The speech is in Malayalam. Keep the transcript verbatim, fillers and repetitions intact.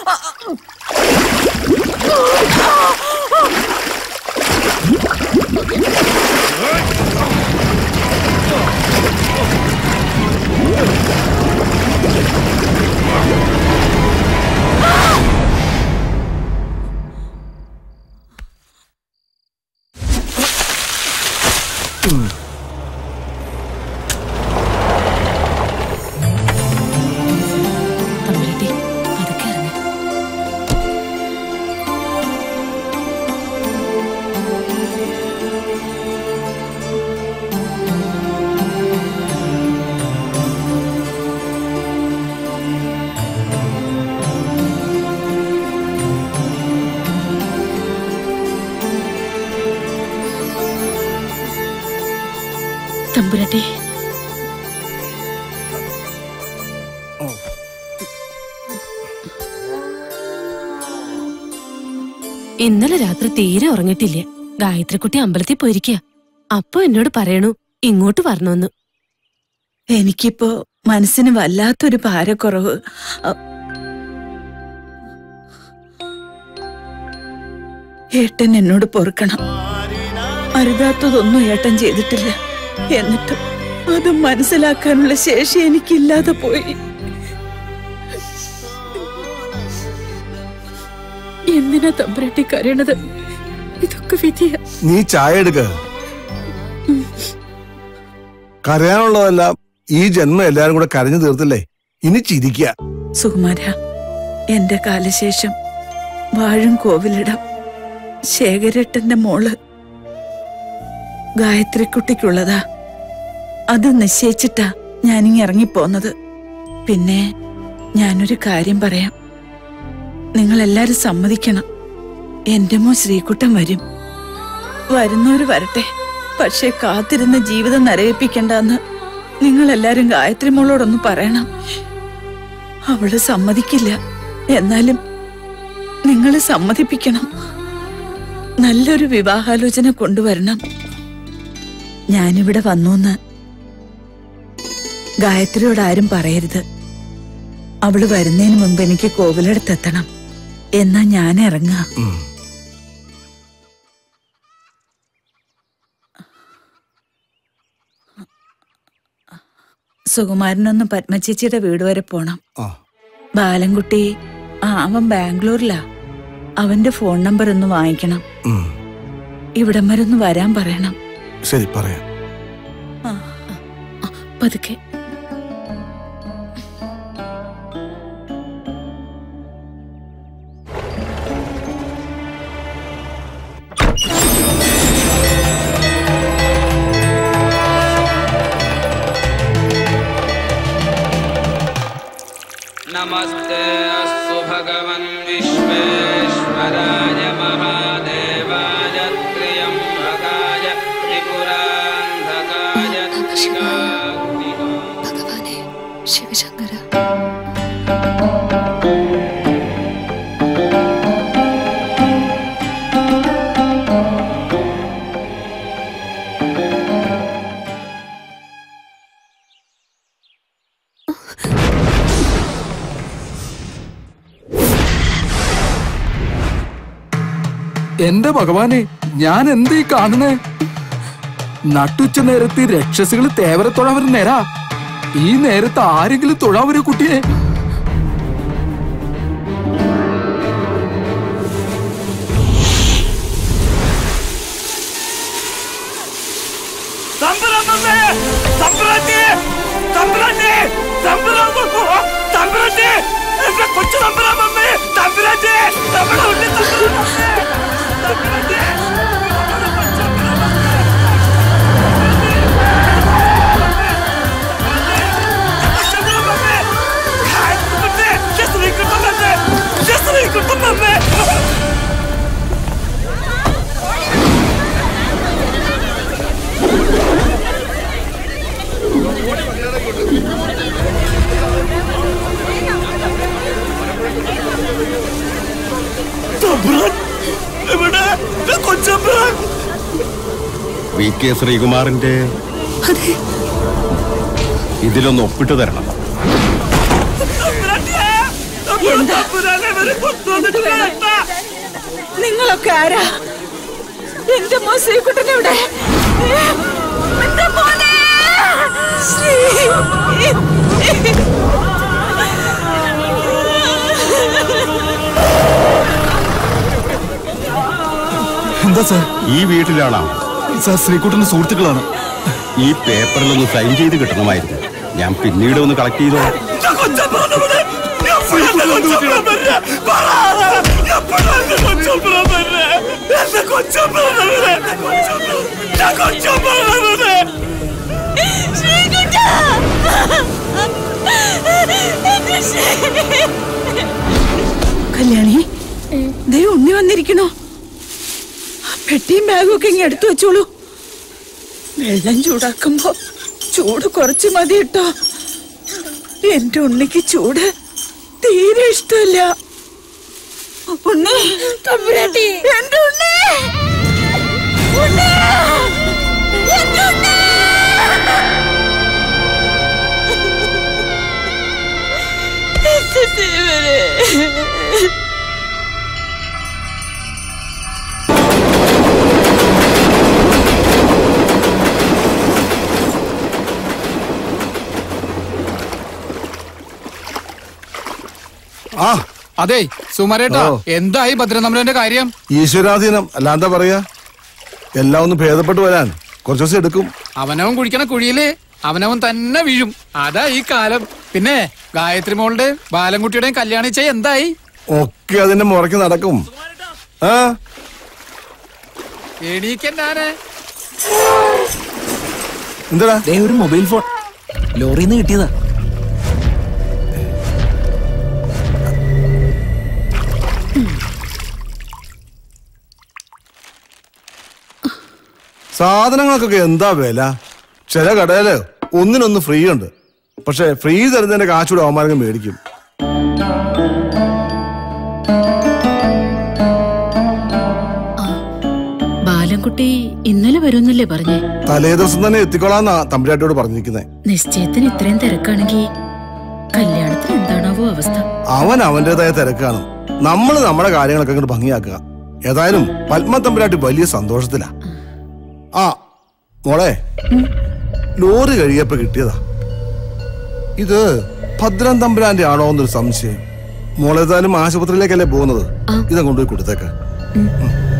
തമ്പുരാട്ടി, ഇന്നലെ രാത്രി തീരെ ഉറങ്ങിട്ടില്ല. ഗായത്രിക്കുട്ടി അമ്പലത്തിൽ പോയിരിക്കുക. അപ്പൊ എന്നോട് പറയണു ഇങ്ങോട്ട് വരണമെന്ന്. എനിക്കിപ്പോ മനസ്സിന് വല്ലാത്തൊരു ഭാരക്കുറവ്. ഏട്ടൻ എന്നോട് പൊറുക്കണം. അരുതാത്തതൊന്നും ഏട്ടൻ ചെയ്തിട്ടില്ല. എന്നിട്ടും അത് മനസ്സിലാക്കാനുള്ള ശേഷി എനിക്കില്ലാതെ പോയി. എന്തിനാ തമ്പുരാട്ടി കരയണത്? ഇതൊക്കെ വിധിയ. നീ ചായ എടുക്ക. കരയാനുള്ളതെല്ലാം ഈ ജന്മം എല്ലാരും കൂടെ കരഞ്ഞു തീർത്തില്ലേ, ഇനി ചിരിക്കുക. സുകുമാര, എന്റെ കാലശേഷം വാഴും കോവിലിടം ശേഖരേട്ടന്റെ മോള് ഗായത്രിക്കുട്ടിക്കുള്ളതാ. അത് നിശ്ചയിച്ചിട്ടാ ഞാനിങ്ങ് ഇറങ്ങിപ്പോന്നത്. പിന്നെ ഞാനൊരു കാര്യം പറയാം. നിങ്ങളെല്ലാരും സമ്മതിക്കണം. എന്റെ മോ ശ്രീകുട്ടൻ വരും. വരുന്നവര് വരട്ടെ. പക്ഷെ കാത്തിരുന്ന ജീവിതം നരയിപ്പിക്കണ്ടെന്ന് നിങ്ങളെല്ലാരും ഗായത്രി മോളോടൊന്ന് പറയണം. അവള് സമ്മതിക്കില്ല. എന്നാലും നിങ്ങള് സമ്മതിപ്പിക്കണം. നല്ലൊരു വിവാഹാലോചന കൊണ്ടുവരണം. ഞാനിവിടെ വന്നൂന്ന് ഗായത്രിയോട് ആരും പറയരുത്. അവള് വരുന്നതിന് മുമ്പ് എനിക്ക് കോവിലടുത്തെത്തണം. എന്നാ ഞാൻ ഇറങ്ങാ. സുകുമാരനൊന്ന് പത്മചേച്ചിയുടെ വീട് വരെ പോണം. ബാലൻകുട്ടി ആ അവൻ ബാംഗ്ലൂരിലാ. അവന്റെ ഫോൺ നമ്പർ ഒന്ന് വാങ്ങിക്കണം. ഇവിടം വരെ ഒന്ന് വരാൻ പറയണം. ശരി, പറയാം. പതുക്കെ. नमस्ते अस्तु भगवन् विश्वेश्वराय महादेवाय त्र्यम्बकाय त्रिपुरान्धकाय ഭഗവാനെ ശിവശങ്കര. എന്റെ ഭഗവാനെ, ഞാൻ എന്തീ കാണുന്നേ? നട്ടുച്ച നേരത്ത് രക്ഷസികൾ തേവരെ തൊഴാൻ നേരാ. ഈ നേരത്ത് ആരെങ്കിലും തൊഴാൻ ഒരു കുട്ടിയെ? കൊച്ചു തമ്പുരാമമ്മേ, തമ്പുരാന്റെ നമ്മുടെ ഉള്ളിൽ തമ്പുരാമമ്മേ. വി കെ ശ്രീകുമാറിന്റെ ഇതിലൊന്ന് ഒപ്പിട്ട് തരണം. നിങ്ങളൊക്കെ ആരാ? എന്റെ മോൻ ശ്രീകുട്ടനെവിടെ? എന്താ സാർ? ഈ വീട്ടിലാണോ സാർ? ശ്രീകുട്ടന്റെ സുഹൃത്തുക്കളാണ്. ഈ പേപ്പറിലൊന്ന് സൈൻ ചെയ്ത് കിട്ടണമായിരുന്നു. ഞാൻ പിന്നീട് ഒന്ന് കളക്ട് ചെയ്തോ. കല്യാണി, ദേ ഉണ്ണി വന്നിരിക്കണോ? പെട്ടിയും ബാഗും ഒക്കെ ഇങ്ങ് എടുത്തു വെച്ചോളൂ. വെള്ളം ചൂടാക്കുമ്പോ ചൂട് കുറച്ച് മതി കേട്ടോ. എന്റെ ഉണ്ണിക്ക് ചൂട് തീരെ ഇഷ്ടമില്ല. ഉണ്ണി, എന്റെ ഉണ്ണി, ഉണ്ണി, എന്റെ ഉണ്ണി. ആ അതെ സുമരേട്ടാ, എന്തായി ഭദ്രനമ്പരന്റെ കാര്യം? ഈശ്വരാധീനം, അല്ലാന്താ പറയാ. എല്ലാം ഒന്ന് ഭേദപ്പെട്ടു വരാൻ കുറച്ചു ദിവസം എടുക്കും. അവനവൻ കുഴിക്കണ കുഴിയില് അവനവൻ തന്നെ വീഴും. അതാ ഈ കാലം. പിന്നെ ഗായത്രി മോളുടെ ബാലൻകുട്ടിയുടെയും കല്യാണം ചെയ്യ എന്തായി? ഒക്കെ അതിന്റെ മുറയ്ക്ക് നടക്കും. ആ എണീക്കന്നാണ്. എന്താ ഒരു മൊബൈൽ ഫോൺ ലോറിന്ന് കിട്ടിയതാ. സാധനങ്ങൾക്കൊക്കെ എന്താ വില? ചില കടയില് ഒന്നിനൊന്ന് ഫ്രീ ഉണ്ട്. പക്ഷെ ഫ്രീ തരുന്നതിന്റെ കാശൂടെ അവന്മാരെങ്കിലും മേടിക്കും. ബാലൻകുട്ടി ഇന്നലെ വരുമെന്നല്ലേ പറഞ്ഞേ? തലേ ദിവസം തന്നെ എത്തിക്കൊള്ളാന്നാ തമ്പുരാട്ടിയോട് പറഞ്ഞിരിക്കുന്നത്. നിശ്ചയത്തിന് ഇത്രയും തിരക്കാണെങ്കിൽ കല്യാണത്തിന് എന്താണാവോ അവസ്ഥ? അവൻ അവന്റേതായ തിരക്കാണ്. നമ്മള് നമ്മുടെ കാര്യങ്ങളൊക്കെ ഇങ്ങോട്ട് ഭംഗിയാക്കുക. ഏതായാലും പത്മ തമ്പുരാട്ടി വലിയ സന്തോഷത്തിലാ. ആ മോളെ, ലോറി കഴിയപ്പോ കിട്ടിയതാ. ഇത് ഭദ്രൻ തമ്പുരാന്റെ ആണോ എന്നൊരു സംശയം. മോളേതായാലും ആശുപത്രിയിലേക്കല്ലേ പോകുന്നത്. ഇതാ കൊണ്ടുപോയി കൊടുത്തേക്ക്.